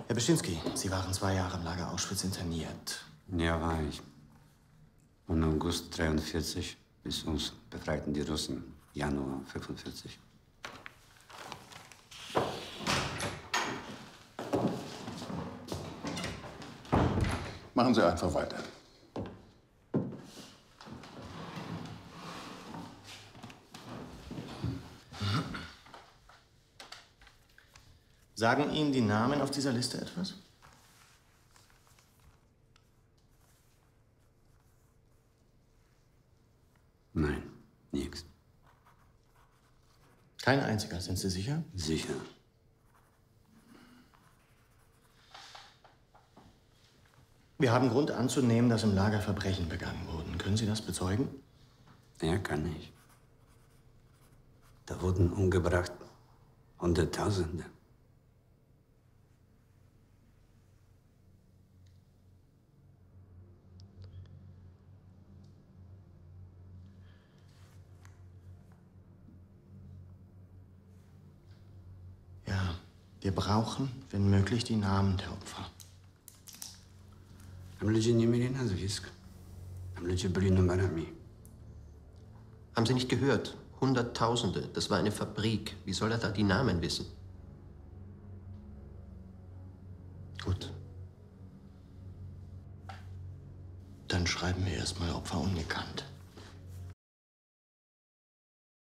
Herr Beschinski, Sie waren 2 Jahre im Lager Auschwitz interniert. Ja, war ich. Von August 43 bis uns befreiten die Russen Januar 45. Machen Sie einfach weiter. Sagen Ihnen die Namen auf dieser Liste etwas? Nein, nichts. Kein einziger, sind Sie sicher? Sicher. Wir haben Grund anzunehmen, dass im Lager Verbrechen begangen wurden. Können Sie das bezeugen? Ja, kann ich. Da wurden umgebracht Hunderttausende. Ja, wir brauchen, wenn möglich, die Namen der Opfer. Tam ludzie nie mieli nazwisk. Tam ludzie byli numerami. Haben Sie nicht gehört? Hunderttausende. Das war eine Fabrik. Wie soll er da die Namen wissen? Gut. Dann schreiben wir erstmal Opfer unbekannt.